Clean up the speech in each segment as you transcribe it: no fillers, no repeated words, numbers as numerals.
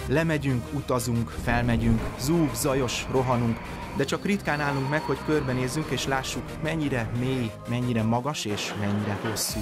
Lemegyünk, utazunk, felmegyünk, zúg, zajos, rohanunk, de csak ritkán állunk meg, hogy körbenézzünk és lássuk, mennyire mély, mennyire magas és mennyire hosszú.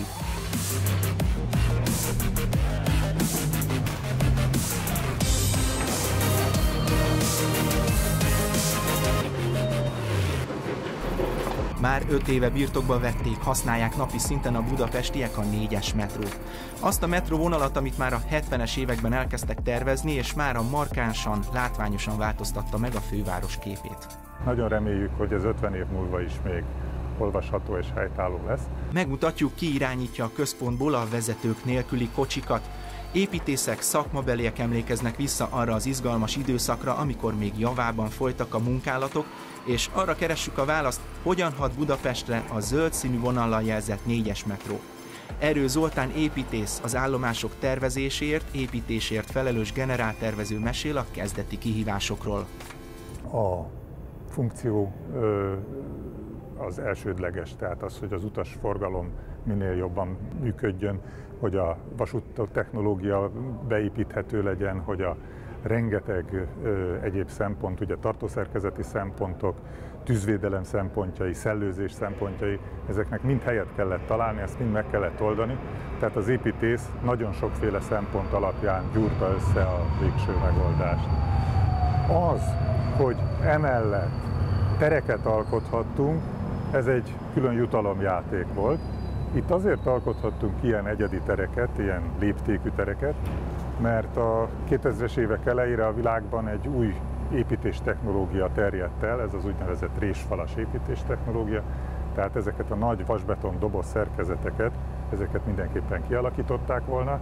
Már 5 éve birtokba vették, használják napi szinten a budapestiek a 4-es metrót. Azt a metróvonalat, amit már a 70-es években elkezdtek tervezni, és már a markánsan, látványosan változtatta meg a főváros képét. Nagyon reméljük, hogy ez 50 év múlva is még olvasható és helytálló lesz. Megmutatjuk, ki irányítja a központból a vezetők nélküli kocsikat. Építészek, szakmabeliek emlékeznek vissza arra az izgalmas időszakra, amikor még javában folytak a munkálatok, és arra keressük a választ, hogyan hat Budapestre a zöld színű vonallal jelzett 4-es metró. Erő Zoltán építész, az állomások tervezéséért, építésért felelős generáltervező mesél a kezdeti kihívásokról. A funkció az elsődleges, tehát az, hogy az utasforgalom minél jobban működjön, hogy a vasút technológia beépíthető legyen, hogy a rengeteg egyéb szempont, ugye tartószerkezeti szempontok, tűzvédelem szempontjai, szellőzés szempontjai, ezeknek mind helyet kellett találni, ezt mind meg kellett oldani. Tehát az építész nagyon sokféle szempont alapján gyúrta össze a végső megoldást. Az, hogy emellett tereket alkothattunk, ez egy külön jutalomjáték volt. Itt azért alkothattunk ilyen egyedi tereket, ilyen léptékű tereket, mert a 2000-es évek elejére a világban egy új építéstechnológia terjedt el, ez az úgynevezett résfalas építéstechnológia, tehát ezeket a nagy vasbeton doboz szerkezeteket, ezeket mindenképpen kialakították volna.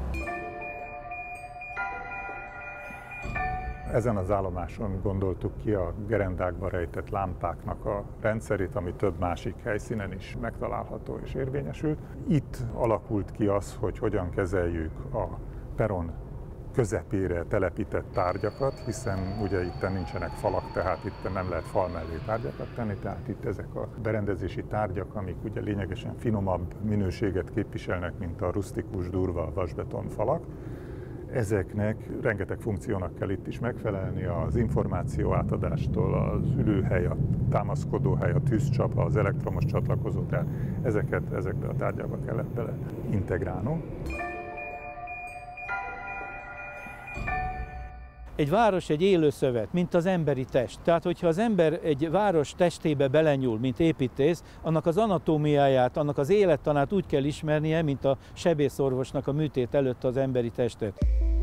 Ezen az állomáson gondoltuk ki a gerendákba rejtett lámpáknak a rendszerét, ami több másik helyszínen is megtalálható és érvényesült. Itt alakult ki az, hogy hogyan kezeljük a peron közepére telepített tárgyakat, hiszen ugye itt nincsenek falak, tehát itt nem lehet fal mellé tárgyakat tenni, tehát itt ezek a berendezési tárgyak, amik ugye lényegesen finomabb minőséget képviselnek, mint a rusztikus, durva vasbeton falak. Ezeknek rengeteg funkciónak kell itt is megfelelni, az információ átadástól, az ülőhely, a támaszkodóhely, a tűzcsapa, az elektromos csatlakozó, tehát ezekbe a tárgyakba kellett bele integrálnunk. Egy város egy élő szövet, mint az emberi test. Tehát, hogyha az ember egy város testébe belenyúl, mint építész, annak az anatómiáját, annak az élettanát úgy kell ismernie, mint a sebészorvosnak a műtét előtt az emberi testet.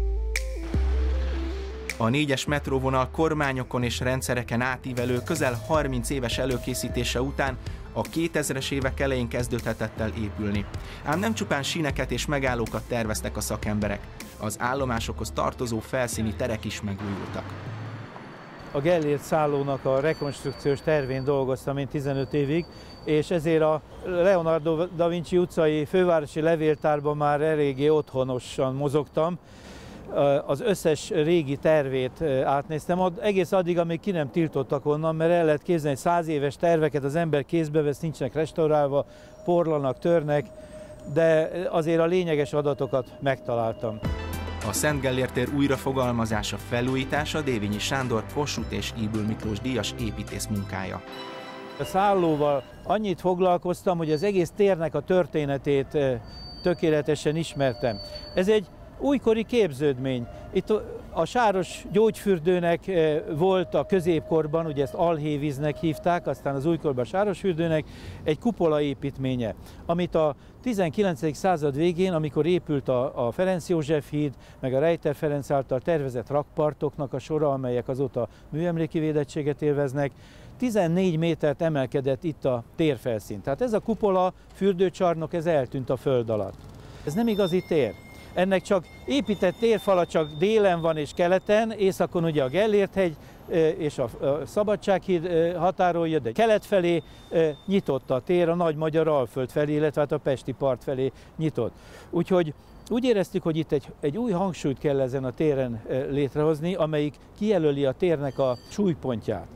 A 4-es metróvonal kormányokon és rendszereken átívelő, közel 30 éves előkészítése után a 2000-es évek elején kezdődhetett el épülni. Ám nem csupán síneket és megállókat terveztek a szakemberek, az állomásokhoz tartozó felszíni terek is megújultak. A Gellért szállónak a rekonstrukciós tervén dolgoztam én 15 évig, és ezért a Leonardo da Vinci utcai fővárosi levéltárban már eléggé otthonosan mozogtam. Az összes régi tervét átnéztem, egész addig, amíg ki nem tiltottak onnan, mert el lehet képzelni, hogy 100 éves terveket az ember kézbe vesz, nincsenek restaurálva, porlanak, törnek, de azért a lényeges adatokat megtaláltam. A Szent Gellért tér újrafogalmazása, felújítása Dévényi Sándor, Kossuth és Ybl Miklós díjas építész munkája. A szállóval annyit foglalkoztam, hogy az egész térnek a történetét tökéletesen ismertem. Ez egy újkori képződmény. Itt a sáros gyógyfürdőnek volt a középkorban, ugye ezt alhévíznek hívták, aztán az újkorban sárosfürdőnek, egy kupola építménye, amit a 19. század végén, amikor épült a Ferenc József híd, meg a Rejter Ferenc által tervezett rakpartoknak a sora, amelyek azóta műemléki védettséget élveznek, 14 métert emelkedett itt a térfelszín. Tehát ez a kupola, fürdőcsarnok, ez eltűnt a föld alatt. Ez nem igazi tér. Ennek csak épített térfala csak délen van és keleten, északon ugye a Gellért-hegy és a Szabadsághíd határolja, de kelet felé nyitott a tér, a Nagy Magyar Alföld felé, illetve hát a Pesti part felé nyitott. Úgyhogy úgy éreztük, hogy itt egy új hangsúlyt kell ezen a téren létrehozni, amelyik kijelöli a térnek a súlypontját.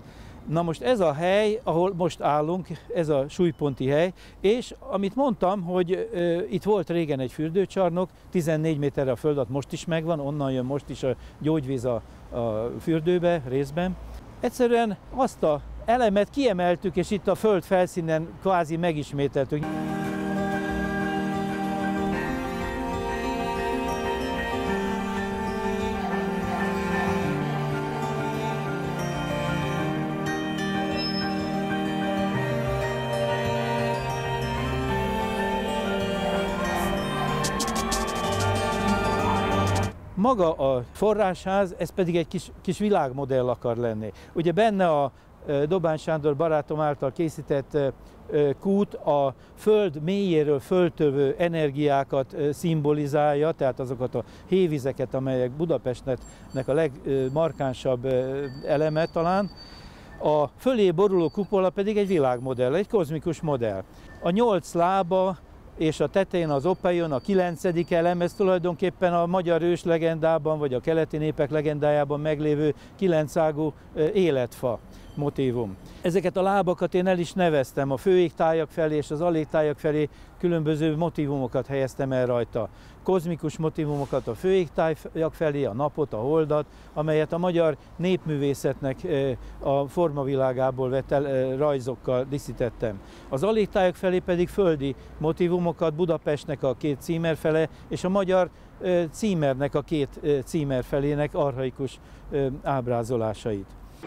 Na most ez a hely, ahol most állunk, ez a súlyponti hely, és amit mondtam, hogy itt volt régen egy fürdőcsarnok, 14 méterre a föld alatt most is megvan, onnan jön most is a gyógyvíz a fürdőbe részben. Egyszerűen azt az elemet kiemeltük, és itt a föld felszínen kvázi megismételtük. Maga a forrásház, ez pedig egy kis világmodell akar lenni. Ugye benne a Dobán Sándor barátom által készített kút a föld mélyéről föltövő energiákat szimbolizálja, tehát azokat a hévizeket, amelyek Budapestnek a legmarkánsabb eleme talán. A fölé boruló kupola pedig egy világmodell, egy kozmikus modell. A 8 lába és a tetején az Opeion, a 9. elem, ez tulajdonképpen a magyar ős legendában, vagy a keleti népek legendájában meglévő 9-ágú életfa motívum. Ezeket a lábakat én el is neveztem, a főégtájak felé és az alégtájak felé különböző motívumokat helyeztem el rajta. Kozmikus motívumokat a főégtájak felé, a napot, a holdat, amelyet a magyar népművészetnek a formavilágából vett rajzokkal díszítettem. Az alégtájak felé pedig földi motívumokat, Budapestnek a 2 címerfele és a magyar címernek a 2 címerfelének archaikus ábrázolásait.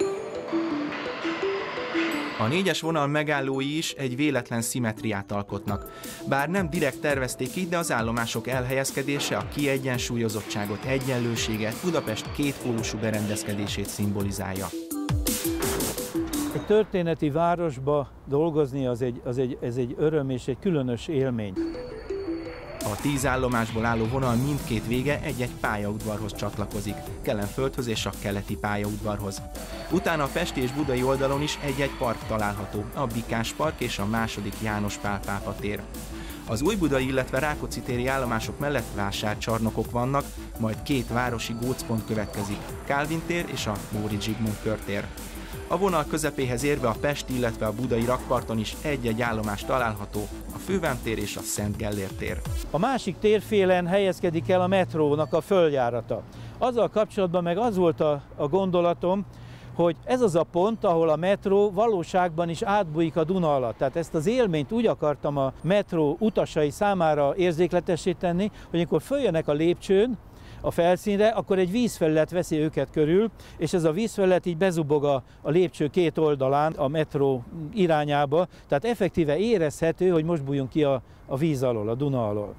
A 4-es vonal megállói is egy véletlen szimmetriát alkotnak. Bár nem direkt tervezték így, de az állomások elhelyezkedése a kiegyensúlyozottságot, egyenlőséget, Budapest kétpólusú berendezkedését szimbolizálja. Egy történeti városba dolgozni ez egy öröm és egy különös élmény. A 10 állomásból álló vonal mindkét vége egy-egy pályaudvarhoz csatlakozik, Kelenföldhöz és a keleti pályaudvarhoz. Utána a pesti és budai oldalon is egy-egy park található, a Bikás park és a II. János Pál pápa tér. Az újbudai, illetve Rákóczi téri állomások mellett vásárcsarnokok vannak, majd 2 városi gócpont következik, Kálvin tér és a Móricz Zsigmond körtér. A vonal közepéhez érve a pesti, illetve a budai rakparton is egy-egy állomás található, a Fővám tér és a Szent Gellér tér. A másik térfélen helyezkedik el a metrónak a földjárata. Azzal kapcsolatban meg az volt a gondolatom, hogy ez az a pont, ahol a metró valóságban is átbújik a Duna alatt. Tehát ezt az élményt úgy akartam a metró utasai számára érzékletessé tenni, hogy amikor följönnek a lépcsőn, a felszínre, akkor egy vízfelület veszi őket körül, és ez a vízfelület így bezubog a lépcső 2 oldalán a metró irányába, tehát effektíve érezhető, hogy most bújjunk ki a víz alól, a Duna alól.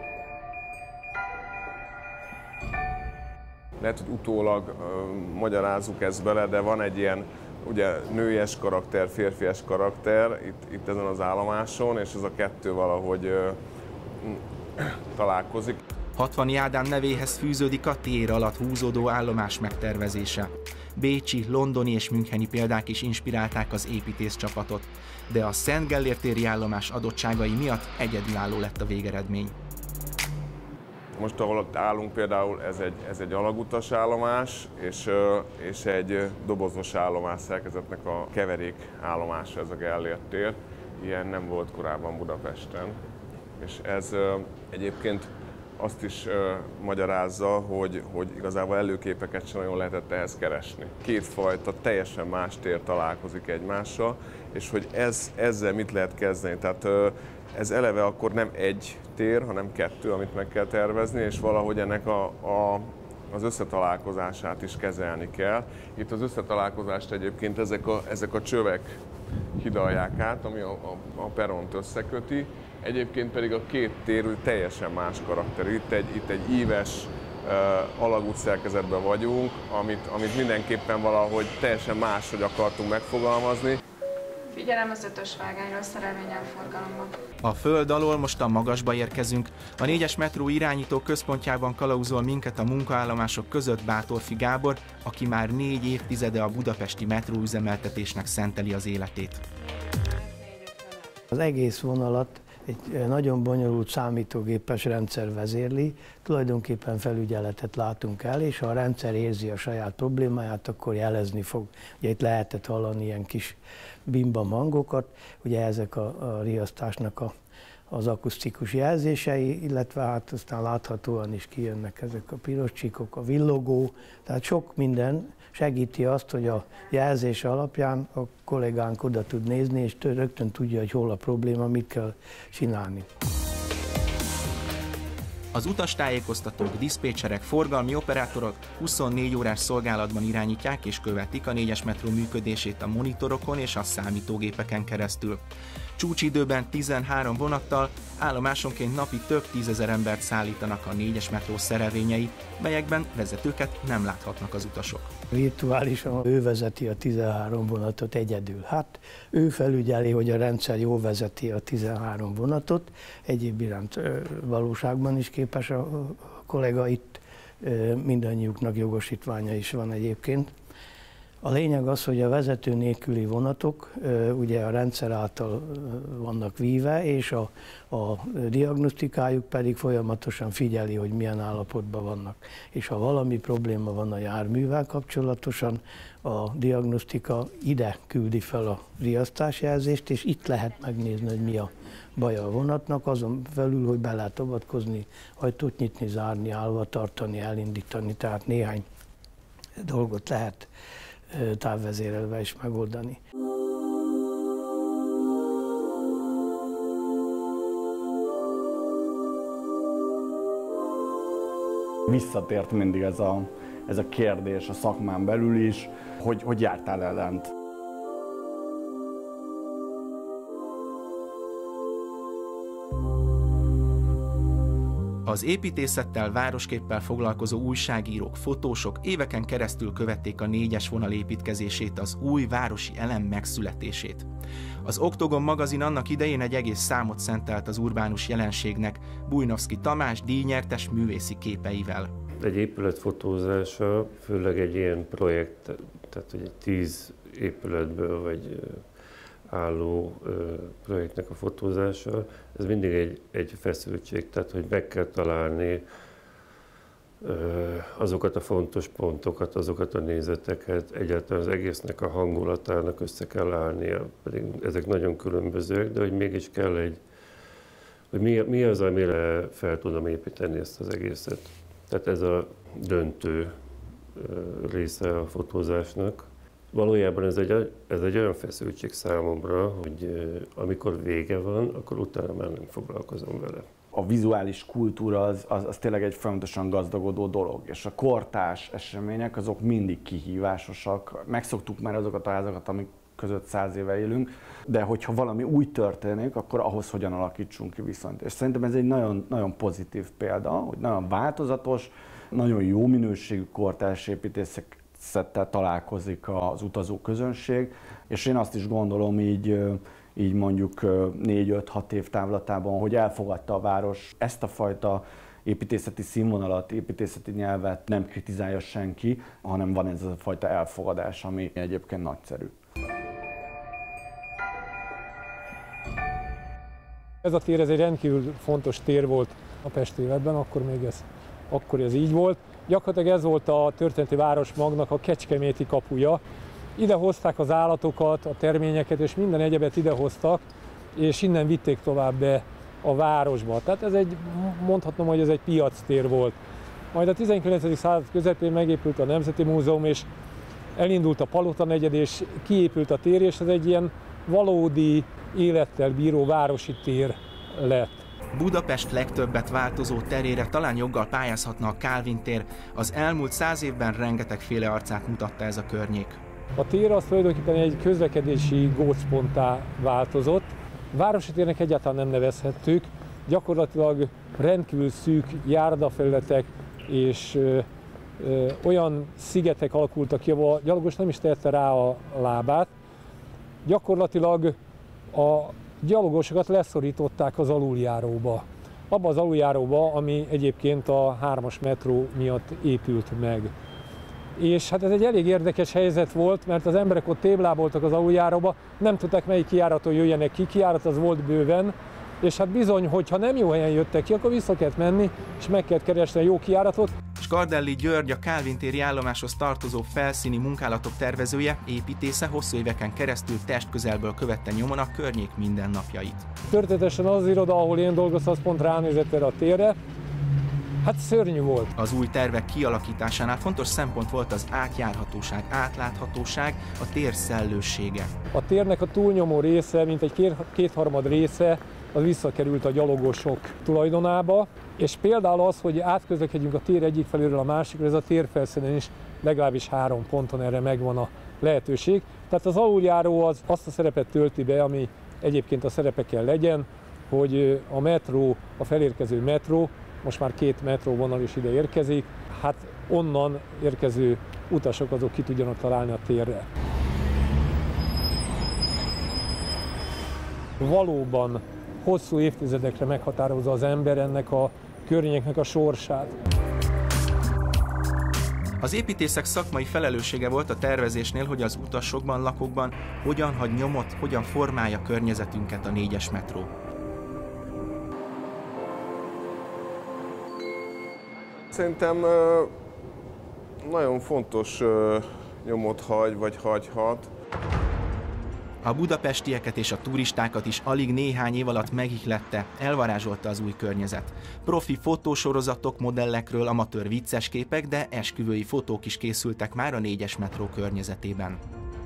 Lehet, hogy utólag magyarázzuk ezt bele, de van egy ilyen ugye, nőies karakter, férfias karakter itt ezen az állomáson, és ez a 2 valahogy találkozik. 60 Ádám nevéhez fűződik a tér alatt húzódó állomás megtervezése. Bécsi, londoni és müncheni példák is inspirálták az építészcsapatot, de a Szent Gellér téri állomás adottságai miatt egyedülálló lett a végeredmény. Most, ahol ott állunk például, ez egy alagutas állomás, és egy dobozos állomás szerkezetnek a keverék állomása, ez a Gellér tér. Ilyen nem volt korábban Budapesten. És ez egyébként azt is magyarázza, hogy igazából előképeket sem nagyon lehetett ehhez keresni. 2 fajta teljesen más tér találkozik egymással, és hogy ezzel mit lehet kezdeni. Tehát ez eleve akkor nem egy tér, hanem 2, amit meg kell tervezni, és valahogy ennek az összetalálkozását is kezelni kell. Itt az összetalálkozást egyébként ezek a csövek hidalják át, ami a peront összeköti. Egyébként pedig a 2 tér teljesen más karakterű. Itt egy íves alagút szerkezetben vagyunk, amit mindenképpen valahogy teljesen máshogy akartunk megfogalmazni. Figyelem az 5-ös vágányról, szerelvényen forgalomban. A föld alól most a magasba érkezünk. A 4-es metró irányító központjában kalauzol minket a munkaállomások között Bátorfi Gábor, aki már 4 évtizede a budapesti metróüzemeltetésnek szenteli az életét. Az egész vonalat egy nagyon bonyolult számítógépes rendszer vezérli, tulajdonképpen felügyeletet látunk el, és ha a rendszer érzi a saját problémáját, akkor jelezni fog. Ugye itt lehetett hallani ilyen kis bimbam hangokat, ugye ezek a riasztásnak az akusztikus jelzései, illetve hát aztán láthatóan is kijönnek ezek a piros csíkok, a villogó, tehát sok minden segíti azt, hogy a jelzés alapján a kollégánk oda tud nézni, és rögtön tudja, hogy hol a probléma, mit kell csinálni. Az utastájékoztatók, diszpécserek, forgalmi operátorok 24 órás szolgálatban irányítják és követik a 4-es metró működését a monitorokon és a számítógépeken keresztül. Csúcsidőben 13 vonattal állomásonként napi több 10 000 embert szállítanak a 4-es metró szerelvényei, melyekben vezetőket nem láthatnak az utasok. Virtuálisan ő vezeti a 13 vonatot egyedül. Hát ő felügyeli, hogy a rendszer jól vezeti a 13 vonatot, egyéb iránt valóságban is képes a kollega, itt mindannyiuknak jogosítványa is van egyébként. A lényeg az, hogy a vezető nélküli vonatok ugye a rendszer által vannak víve, és a diagnosztikájuk pedig folyamatosan figyeli, hogy milyen állapotban vannak. És ha valami probléma van a járművel kapcsolatosan, a diagnosztika ide küldi fel a riasztásjelzést, és itt lehet megnézni, hogy mi a baja a vonatnak, azon felül, hogy be lehet avatkozni, ajtót nyitni, zárni, állva tartani, elindítani, tehát néhány dolgot lehet távvezérelve is megoldani. Visszatért mindig ez a kérdés a szakmán belül is, hogy jártál el lent. Az építészettel, városképpel foglalkozó újságírók, fotósok éveken keresztül követték a 4-es vonal építkezését, az új városi elem megszületését. Az Oktogon magazin annak idején egy egész számot szentelt az urbánus jelenségnek, Bujnovszky Tamás díjnyertes művészi képeivel. Egy épület fotózása, főleg egy ilyen projekt, tehát hogy 10 épületből vagy álló projektnek a fotózása, ez mindig egy feszültség, tehát hogy meg kell találni azokat a fontos pontokat, azokat a nézeteket, egyáltalán az egésznek a hangulatának össze kell állnia, pedig ezek nagyon különbözőek, de hogy mégis kell hogy mi az, amire fel tudom építeni ezt az egészet. Tehát ez a döntő része a fotózásnak. Valójában ez egy olyan feszültség számomra, hogy amikor vége van, akkor utána már nem foglalkozom vele. A vizuális kultúra az tényleg egy folyamatosan gazdagodó dolog, és a kortárs események azok mindig kihívásosak. Megszoktuk már azokat a házakat, amik között 100 éve élünk, de hogyha valami új történik, akkor ahhoz hogyan alakítsunk ki viszonyt. És szerintem ez egy nagyon, nagyon pozitív példa, hogy nagyon változatos, nagyon jó minőségű kortárs építészettel találkozik az utazó közönség, és én azt is gondolom így mondjuk 4-5-6 év távlatában, hogy elfogadta a város ezt a fajta építészeti színvonalat, építészeti nyelvet nem kritizálja senki, hanem van ez a fajta elfogadás, ami egyébként nagyszerű. Ez a tér, ez egy rendkívül fontos tér volt a pesti életben, akkor ez így volt. Gyakorlatilag ez volt a történeti városmagnak a kecskeméti kapuja. Ide hozták az állatokat, a terményeket és minden egyebet idehoztak, és innen vitték tovább be a városba. Tehát mondhatnom, hogy ez egy piactér volt. Majd a 19. század közepén megépült a Nemzeti Múzeum, és elindult a Palota negyed, és kiépült a tér, és ez egy ilyen valódi élettel bíró városi tér lett. Budapest legtöbbet változó terére talán joggal pályázhatna a Kálvin tér, az elmúlt 100 évben rengetegféle arcát mutatta ez a környék. A tér az tulajdonképpen egy közlekedési gócponttá változott. Városi térnek egyáltalán nem nevezhettük, gyakorlatilag rendkívül szűk járdafelületek és olyan szigetek alakultak ki, ahol a gyalogos nem is tehette rá a lábát. Gyakorlatilag a gyalogosokat leszorították az aluljáróba. Abba az aluljáróba, ami egyébként a 3-as metró miatt épült meg. És hát ez egy elég érdekes helyzet volt, mert az emberek ott tébláboltak az aluljáróba, nem tudták melyik kijáraton jöjjenek ki, kijárat az volt bőven, és hát bizony, hogyha nem jó helyen jöttek ki, akkor vissza kellett menni, és meg kellett keresni a jó kijáratot. Skardelli György, a Kálvin téri állomáshoz tartozó felszíni munkálatok tervezője, építésze hosszú éveken keresztül testközelből követte nyomon a környék mindennapjait. Történetesen az iroda, ahol én dolgoztam, az pont ránézett erre a térre. Hát szörnyű volt. Az új tervek kialakításánál fontos szempont volt az átjárhatóság, átláthatóság, a tér szellősége. A térnek a túlnyomó része, mint egy kétharmad része, az visszakerült a gyalogosok tulajdonába, és például az, hogy átközlekedjünk a tér egyik feléről a másikra, ez a térfelszínen is legalábbis 3 ponton erre megvan a lehetőség. Tehát az aluljáró az azt a szerepet tölti be, ami egyébként a szerepe kell legyen, hogy a metró, a felérkező metró, most már 2 metróvonal is ide érkezik, hát onnan érkező utasok azok ki tudjanak találni a térre. Valóban hosszú évtizedekre meghatározza az ember ennek a környéknek a sorsát. Az építészek szakmai felelőssége volt a tervezésnél, hogy az utasokban, lakókban hogyan hagy nyomot, hogyan formálja környezetünket a 4-es metró. Szerintem nagyon fontos nyomot hagy, vagy hagyhat. A budapestieket és a turistákat is alig néhány év alatt megihlette, elvarázsolta az új környezet. Profi fotósorozatok, modellekről, amatőr vicces képek, de esküvői fotók is készültek már a 4-es metró környezetében.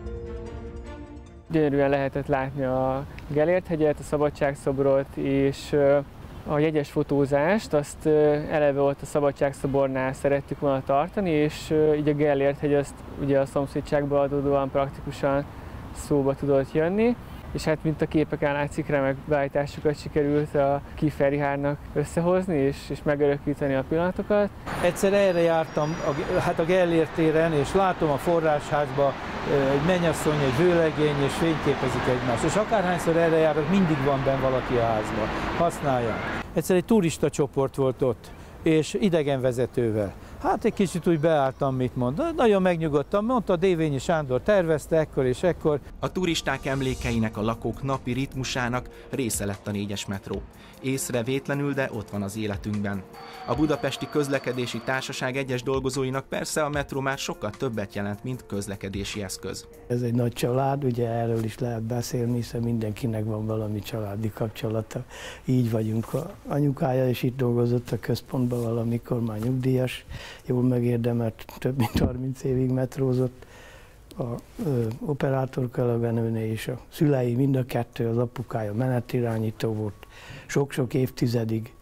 Gyönyörűen lehetett látni a Gellért-hegyet, a Szabadságszobrot és a jegyes fotózást, azt eleve ott a Szabadságszobornál szerettük volna tartani, és így a Gellért-hegy azt ugye a szomszédságból adódóan praktikusan szóba tudott jönni, és hát mint a képeken látszik, remek beállításokat sikerült a Kieferihárnak összehozni és megörökíteni a pillanatokat. Egyszer erre jártam a Gellért téren, és látom a forrásházba egy mennyasszony, egy vőlegény, és fényképezik egymást. És akárhányszor erre járok, mindig van benn valaki a házba. Használják. Egyszer egy turista csoport volt ott, és idegenvezetővel. Hát egy kicsit úgy beálltam, mit mond. Nagyon megnyugodtam, mondta, Dévényi Sándor tervezte ekkor és ekkor. A turisták emlékeinek, a lakók napi ritmusának része lett a 4-es metró. Észrevétlenül, de ott van az életünkben. A Budapesti Közlekedési Társaság egyes dolgozóinak persze a metró már sokkal többet jelent, mint közlekedési eszköz. Ez egy nagy család, ugye erről is lehet beszélni, hiszen mindenkinek van valami családi kapcsolata. Így vagyunk. A anyukája is itt dolgozott a központban valamikor, már nyugdíjas, jól megérdemelt, több mint 30 évig metrózott. A operátorkolléganőné és a szülei, mind a kettő, az apukája menetirányító volt sok-sok évtizedig.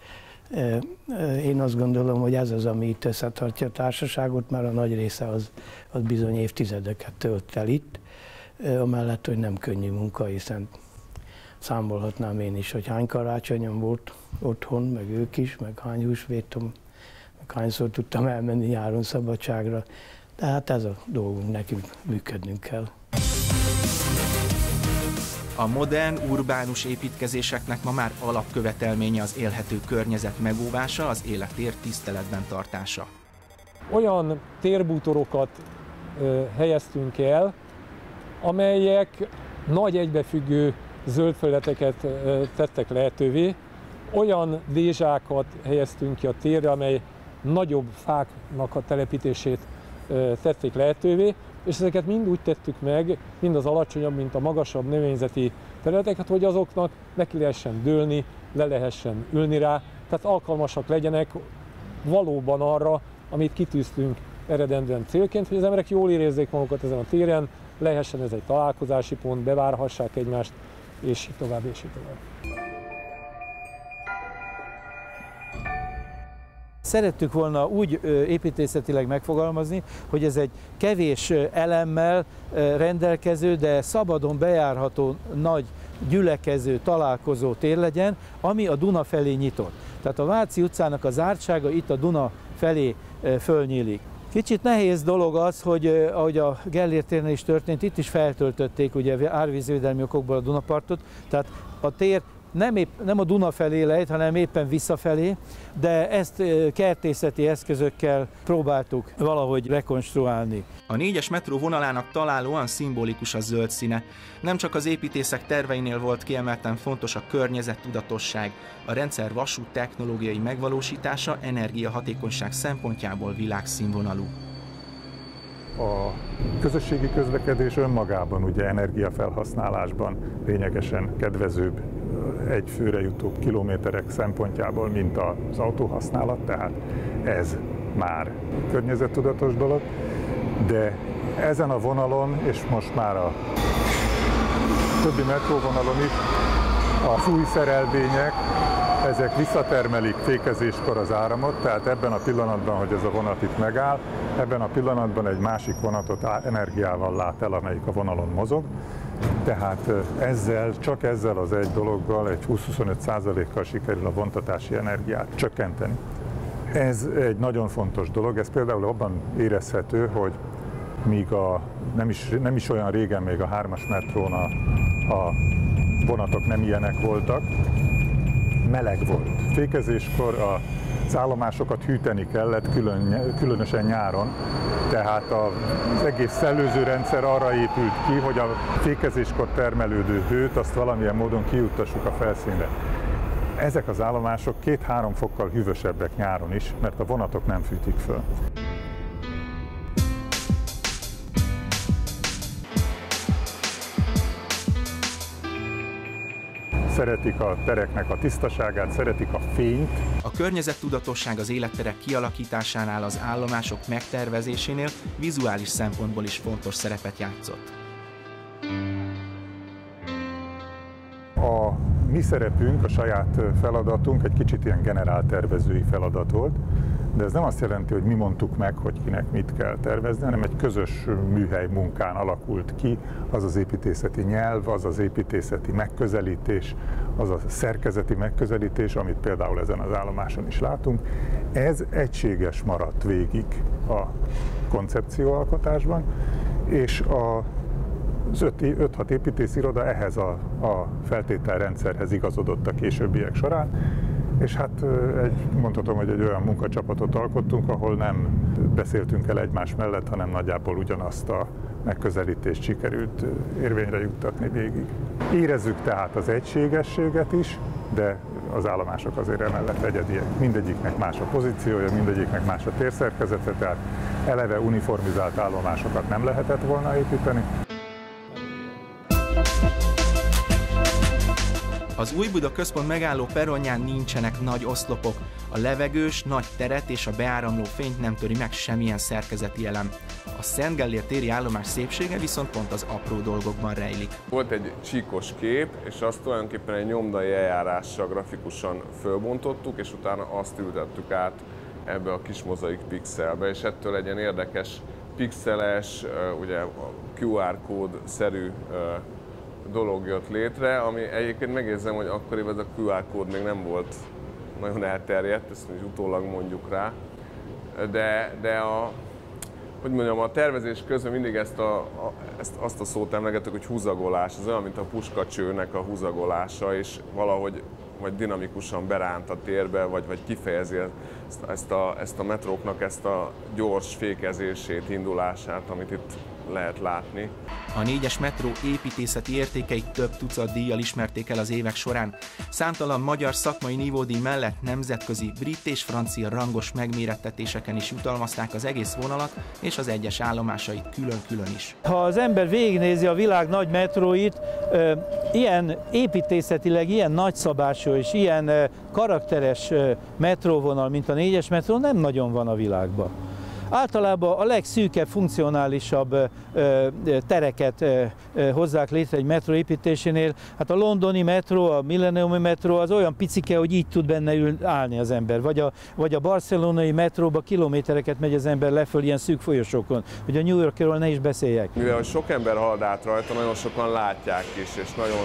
Én azt gondolom, hogy ez az, ami itt összetartja a társaságot, mert a nagy része az bizony évtizedeket tölt el itt, amellett, hogy nem könnyű munka, hiszen számolhatnám én is, hogy hány karácsonyom volt otthon, meg ők is, meg hány húsvétom, meg hányszor tudtam elmenni nyáron szabadságra. Tehát ez a dolgunk, nekünk működnünk kell. A modern, urbánus építkezéseknek ma már alapkövetelménye az élhető környezet megóvása, az élettér tiszteletben tartása. Olyan térbútorokat helyeztünk el, amelyek nagy egybefüggő zöldfelületeket tettek lehetővé. Olyan dézsákat helyeztünk ki a térre, amely nagyobb fáknak a telepítését tették lehetővé, és ezeket mind úgy tettük meg, mind az alacsonyabb, mint a magasabb növényzeti területeket, hogy azoknak neki lehessen dőlni, le lehessen ülni rá, tehát alkalmasak legyenek valóban arra, amit kitűztünk eredendően célként, hogy az emberek jól érezzék magukat ezen a téren, lehessen ez egy találkozási pont, bevárhassák egymást, és így tovább, és így tovább. Szerettük volna úgy építészetileg megfogalmazni, hogy ez egy kevés elemmel rendelkező, de szabadon bejárható, nagy gyülekező, találkozó tér legyen, ami a Duna felé nyitott. Tehát a Váci utcának a zártsága itt a Duna felé fölnyílik. Kicsit nehéz dolog az, hogy ahogy a Gellért térnél is történt, itt is feltöltötték ugye árvízvédelmi okokból a Dunapartot, tehát a tér nem a Duna felé lejt, hanem éppen visszafelé, de ezt kertészeti eszközökkel próbáltuk valahogy rekonstruálni. A 4-es metró vonalának találóan szimbolikus a zöld színe. Nem csak az építészek terveinél volt kiemelten fontos a környezettudatosság, a rendszer vasút technológiai megvalósítása energiahatékonyság szempontjából világszínvonalú. A közösségi közlekedés önmagában ugye energiafelhasználásban lényegesen kedvezőbb egy főre jutó kilométerek szempontjából, mint az autóhasználat, tehát ez már környezettudatos dolog, de ezen a vonalon, és most már a többi metróvonalon is a fújszerelvények, ezek visszatermelik fékezéskor az áramot, tehát ebben a pillanatban, hogy ez a vonat itt megáll, ebben a pillanatban egy másik vonatot energiával lát el, amelyik a vonalon mozog. Tehát csak ezzel az egy dologgal, egy 20-25%-kal sikerül a vontatási energiát csökkenteni. Ez egy nagyon fontos dolog, ez például abban érezhető, hogy míg nem is olyan régen még a 3-as metrón a vonatok nem ilyenek voltak, meleg volt. Fékezéskor az állomásokat hűteni kellett, különösen nyáron, tehát az egész szellőző rendszer arra épült ki, hogy a fékezéskor termelődő hőt azt valamilyen módon kijuttassuk a felszínre. Ezek az állomások 2-3 fokkal hűvösebbek nyáron is, mert a vonatok nem fűtik föl. Szeretik a tereknek a tisztaságát, szeretik a fényt. A környezettudatosság az életterek kialakításánál, az állomások megtervezésénél vizuális szempontból is fontos szerepet játszott. A mi szerepünk, a saját feladatunk egy kicsit ilyen generáltervezői feladat volt, de ez nem azt jelenti, hogy mi mondtuk meg, hogy kinek mit kell tervezni, hanem egy közös műhely munkán alakult ki az az építészeti nyelv, az az építészeti megközelítés, az a szerkezeti megközelítés, amit például ezen az állomáson is látunk. Ez egységes maradt végig a koncepcióalkotásban, és az 5-6 építésziroda ehhez a feltételrendszerhez igazodott a későbbiek során, és hát mondhatom, hogy egy olyan munkacsapatot alkottunk, ahol nem beszéltünk el egymás mellett, hanem nagyjából ugyanazt a megközelítést sikerült érvényre juttatni végig. Érezzük tehát az egységességet is, de az állomások azért emellett egyediek. Mindegyiknek más a pozíciója, mindegyiknek más a térszerkezete, tehát eleve uniformizált állomásokat nem lehetett volna építeni. Az Újbuda központ megálló perronján nincsenek nagy oszlopok, a levegős, nagy teret és a beáramló fényt nem töri meg semmilyen szerkezeti elem. A Szent Gellér téri állomás szépsége viszont pont az apró dolgokban rejlik. Volt egy csíkos kép, és azt tulajdonképpen egy nyomdai eljárással grafikusan fölbontottuk, és utána azt ültettük át ebbe a kis mozaik pixelbe, és ettől egy ilyen érdekes pixeles, ugye a QR kód-szerű dolog jött létre, ami egyébként megérzem, hogy akkoriban ez a QR kód még nem volt nagyon elterjedt, ezt is utólag mondjuk rá, de a tervezés közben mindig azt a szót emlegettük, hogy húzagolás, ez olyan, mint a puskacsőnek a húzagolása, és valahogy vagy dinamikusan beránt a térbe, vagy kifejezi ezt a metróknak ezt a gyors fékezését, indulását, amit itt lehet látni. A 4-es metró építészeti értékeit több tucat díjjal ismerték el az évek során. Számtalan magyar szakmai nívódíj mellett nemzetközi, brit és francia rangos megmérettetéseken is jutalmazták az egész vonalat és az egyes állomásait külön-külön is. Ha az ember végignézi a világ nagy metróit, ilyen építészetileg ilyen nagyszabású és ilyen karakteres metróvonal, mint a 4-es metró nem nagyon van a világban. Általában a legszűkebb, funkcionálisabb tereket hozzák létre egy metró építésénél. Hát a londoni metró, a millenniumi metró az olyan picike, hogy így tud benne állni az ember. Vagy a barcelonai metróba kilométereket megy az ember leföl ilyen szűk folyosókon, hogy a New Yorkról ne is beszéljek. Mivel sok ember halad át rajta, nagyon sokan látják is, és nagyon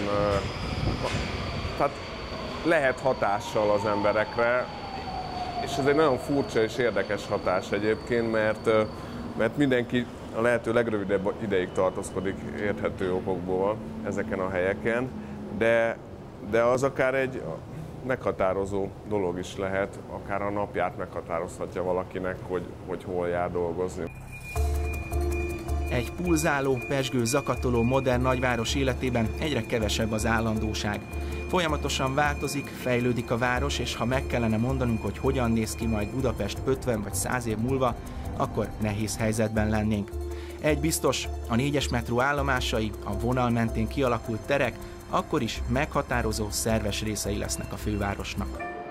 tehát lehet hatással az emberekre. És ez egy nagyon furcsa és érdekes hatás egyébként, mert mindenki a lehető legrövidebb ideig tartózkodik érthető okokból ezeken a helyeken, de de az akár egy meghatározó dolog is lehet, akár a napját meghatározhatja valakinek, hogy hol jár dolgozni. Egy pulzáló, pezsgő, zakatoló modern nagyváros életében egyre kevesebb az állandóság. Folyamatosan változik, fejlődik a város, és ha meg kellene mondanunk, hogy hogyan néz ki majd Budapest 50 vagy 100 év múlva, akkor nehéz helyzetben lennénk. Egy biztos, a 4-es metró állomásai, a vonal mentén kialakult terek akkor is meghatározó, szerves részei lesznek a fővárosnak.